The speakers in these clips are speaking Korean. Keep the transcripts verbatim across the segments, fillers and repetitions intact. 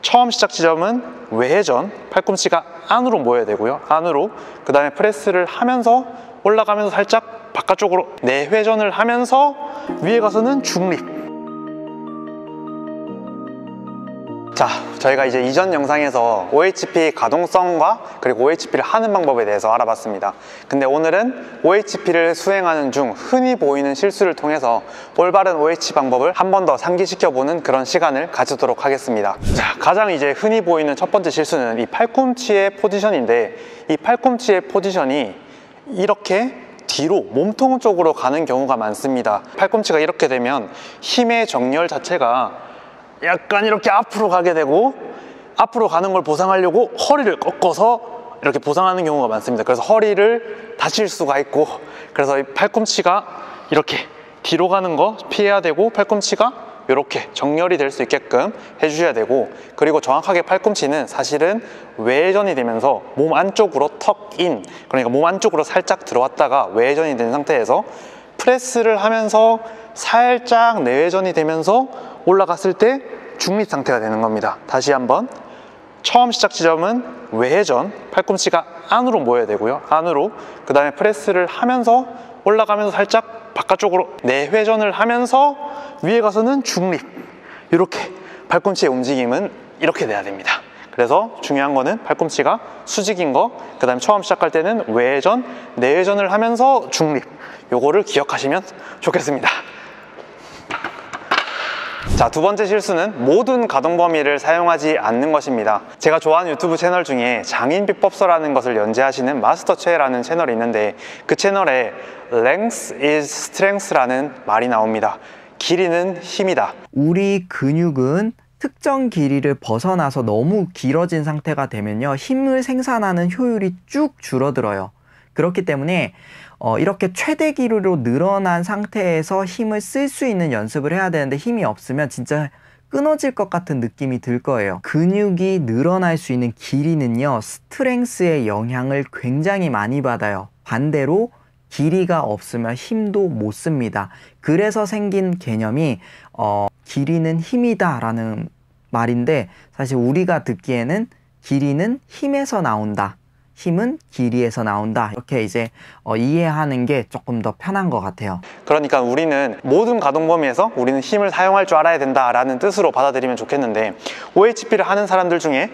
처음 시작 지점은 외회전, 팔꿈치가 안으로 모여야 되고요. 안으로. 그 다음에 프레스를 하면서 올라가면서 살짝 바깥쪽으로 내회전을 하면서 위에 가서는 중립. 자, 저희가 이제 이전 영상에서 오에이치피 가동성과 그리고 오에이치피를 하는 방법에 대해서 알아봤습니다. 근데 오늘은 오에이치피를 수행하는 중 흔히 보이는 실수를 통해서 올바른 오에이치피 방법을 한 번 더 상기시켜보는 그런 시간을 가지도록 하겠습니다. 자, 가장 이제 흔히 보이는 첫 번째 실수는 이 팔꿈치의 포지션인데, 이 팔꿈치의 포지션이 이렇게 뒤로 몸통 쪽으로 가는 경우가 많습니다. 팔꿈치가 이렇게 되면 힘의 정렬 자체가 약간 이렇게 앞으로 가게 되고, 앞으로 가는 걸 보상하려고 허리를 꺾어서 이렇게 보상하는 경우가 많습니다. 그래서 허리를 다칠 수가 있고, 그래서 이 팔꿈치가 이렇게 뒤로 가는 거 피해야 되고, 팔꿈치가 이렇게 정렬이 될 수 있게끔 해주셔야 되고, 그리고 정확하게 팔꿈치는 사실은 외회전이 되면서 몸 안쪽으로 턱인, 그러니까 몸 안쪽으로 살짝 들어왔다가 외회전이 된 상태에서 프레스를 하면서 살짝 내회전이 되면서 올라갔을 때 중립 상태가 되는 겁니다. 다시 한번, 처음 시작 지점은 외회전, 팔꿈치가 안으로 모여야 되고요. 안으로. 그 다음에 프레스를 하면서 올라가면서 살짝 바깥쪽으로 내회전을 하면서 위에 가서는 중립. 이렇게 팔꿈치의 움직임은 이렇게 돼야 됩니다. 그래서 중요한 거는 팔꿈치가 수직인 거, 그 다음에 처음 시작할 때는 외회전, 내회전을 하면서 중립. 요거를 기억하시면 좋겠습니다. 자, 두 번째 실수는 모든 가동 범위를 사용하지 않는 것입니다. 제가 좋아하는 유튜브 채널 중에 장인 비법서라는 것을 연재하시는 마스터 최라는 채널이 있는데, 그 채널에 Length is Strength라는 말이 나옵니다. 길이는 힘이다. 우리 근육은 특정 길이를 벗어나서 너무 길어진 상태가 되면요, 힘을 생산하는 효율이 쭉 줄어들어요. 그렇기 때문에 어, 이렇게 최대 길이로 늘어난 상태에서 힘을 쓸 수 있는 연습을 해야 되는데, 힘이 없으면 진짜 끊어질 것 같은 느낌이 들 거예요. 근육이 늘어날 수 있는 길이는요, 스트렝스의 영향을 굉장히 많이 받아요. 반대로 길이가 없으면 힘도 못 씁니다. 그래서 생긴 개념이 어, 길이는 힘이다 라는 말인데, 사실 우리가 듣기에는 길이는 힘에서 나온다, 힘은 길이에서 나온다, 이렇게 이제 어, 이해하는 게 조금 더 편한 것 같아요. 그러니까 우리는 모든 가동 범위에서 우리는 힘을 사용할 줄 알아야 된다라는 뜻으로 받아들이면 좋겠는데, 오에이치피를 하는 사람들 중에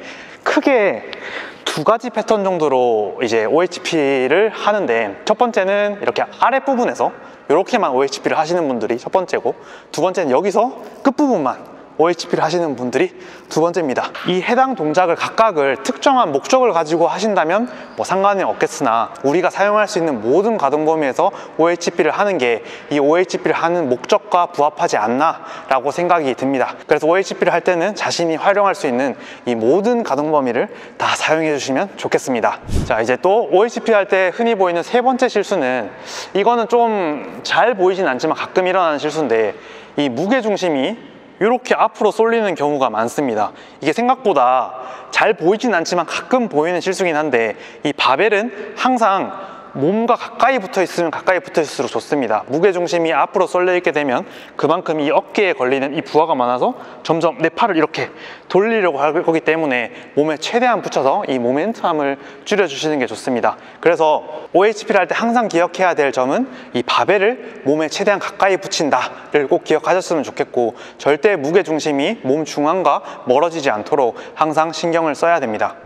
크게 두 가지 패턴 정도로 이제 오에이치피를 하는데, 첫 번째는 이렇게 아랫부분에서 이렇게만 오에이치피를 하시는 분들이 첫 번째고, 두 번째는 여기서 끝부분만 오에이치피를 하시는 분들이 두 번째입니다. 이 해당 동작을 각각을 특정한 목적을 가지고 하신다면 뭐 상관이 없겠으나, 우리가 사용할 수 있는 모든 가동 범위에서 오에이치피를 하는 게 이 오에이치피를 하는 목적과 부합하지 않나 라고 생각이 듭니다. 그래서 오에이치피를 할 때는 자신이 활용할 수 있는 이 모든 가동 범위를 다 사용해 주시면 좋겠습니다. 자, 이제 또 오에이치피 할 때 흔히 보이는 세 번째 실수는, 이거는 좀 잘 보이진 않지만 가끔 일어나는 실수인데, 이 무게중심이 이렇게 앞으로 쏠리는 경우가 많습니다. 이게 생각보다 잘 보이진 않지만 가끔 보이는 실수긴 한데, 이 바벨은 항상 몸과 가까이 붙어 있으면 가까이 붙어 있을수록 좋습니다. 무게중심이 앞으로 쏠려 있게 되면 그만큼 이 어깨에 걸리는 이 부하가 많아서 점점 내 팔을 이렇게 돌리려고 할 거기 때문에 몸에 최대한 붙여서 이 모멘텀을 줄여주시는 게 좋습니다. 그래서 오에이치피를 할 때 항상 기억해야 될 점은 이 바벨을 몸에 최대한 가까이 붙인다를 꼭 기억하셨으면 좋겠고, 절대 무게중심이 몸 중앙과 멀어지지 않도록 항상 신경을 써야 됩니다.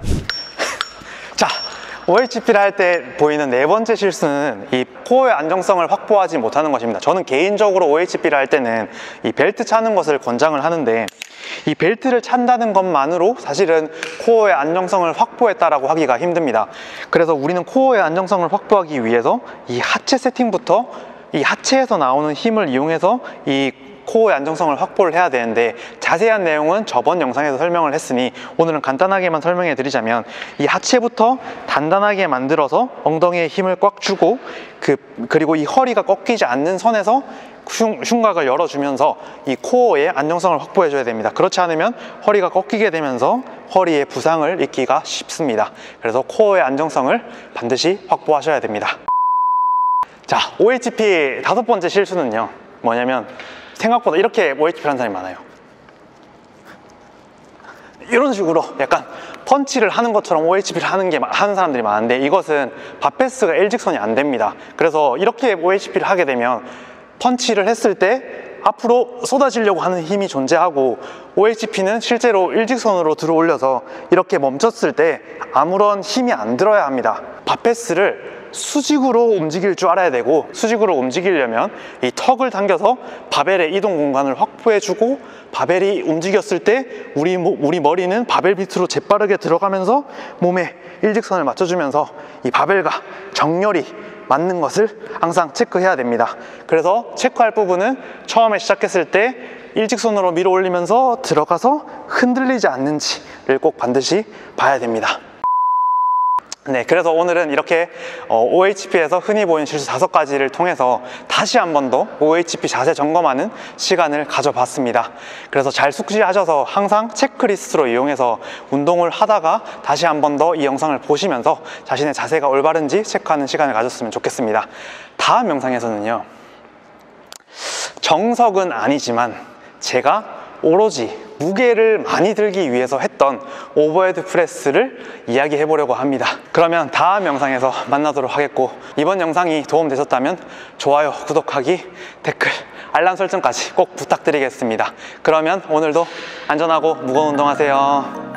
자, 오에이치피를 할 때 보이는 네 번째 실수는 이 코어의 안정성을 확보하지 못하는 것입니다. 저는 개인적으로 오에이치피를 할 때는 이 벨트 차는 것을 권장을 하는데, 이 벨트를 찬다는 것만으로 사실은 코어의 안정성을 확보했다라고 하기가 힘듭니다. 그래서 우리는 코어의 안정성을 확보하기 위해서 이 하체 세팅부터 이 하체에서 나오는 힘을 이용해서 이 코어의 안정성을 확보를 해야 되는데, 자세한 내용은 저번 영상에서 설명을 했으니 오늘은 간단하게만 설명해 드리자면, 이 하체부터 단단하게 만들어서 엉덩이에 힘을 꽉 주고, 그, 그리고 이 허리가 꺾이지 않는 선에서 흉, 흉곽을 열어주면서 이 코어의 안정성을 확보해 줘야 됩니다. 그렇지 않으면 허리가 꺾이게 되면서 허리에 부상을 입기가 쉽습니다. 그래서 코어의 안정성을 반드시 확보하셔야 됩니다. 자, 오에이치피 다섯 번째 실수는요, 뭐냐면 생각보다 이렇게 오에이치피 하는 사람이 많아요. 이런 식으로 약간 펀치를 하는 것처럼 오에이치피를 하는 게 하는 사람들이 많은데, 이것은 바페스가 일직선이 안 됩니다. 그래서 이렇게 오에이치피를 하게 되면 펀치를 했을 때 앞으로 쏟아지려고 하는 힘이 존재하고, 오에이치피는 실제로 일직선으로 들어 올려서 이렇게 멈췄을 때 아무런 힘이 안 들어야 합니다. 바페스를 수직으로 움직일 줄 알아야 되고, 수직으로 움직이려면 이 턱을 당겨서 바벨의 이동 공간을 확보해주고, 바벨이 움직였을 때 우리, 우리 머리는 바벨 밑으로 재빠르게 들어가면서 몸에 일직선을 맞춰주면서 이 바벨과 정렬이 맞는 것을 항상 체크해야 됩니다. 그래서 체크할 부분은 처음에 시작했을 때 일직선으로 밀어 올리면서 들어가서 흔들리지 않는지를 꼭 반드시 봐야 됩니다. 네, 그래서 오늘은 이렇게 어, 오에이치피에서 흔히 보이는 실수 다섯 가지를 통해서 다시 한 번 더 오에이치피 자세 점검하는 시간을 가져봤습니다. 그래서 잘 숙지하셔서 항상 체크리스트로 이용해서 운동을 하다가 다시 한 번 더 이 영상을 보시면서 자신의 자세가 올바른지 체크하는 시간을 가졌으면 좋겠습니다. 다음 영상에서는요, 정석은 아니지만 제가 오로지 무게를 많이 들기 위해서 했던 오버헤드 프레스를 이야기해 보려고 합니다. 그러면 다음 영상에서 만나도록 하겠고, 이번 영상이 도움되셨다면 좋아요, 구독하기, 댓글, 알람 설정까지 꼭 부탁드리겠습니다. 그러면 오늘도 안전하고 무거운 운동하세요.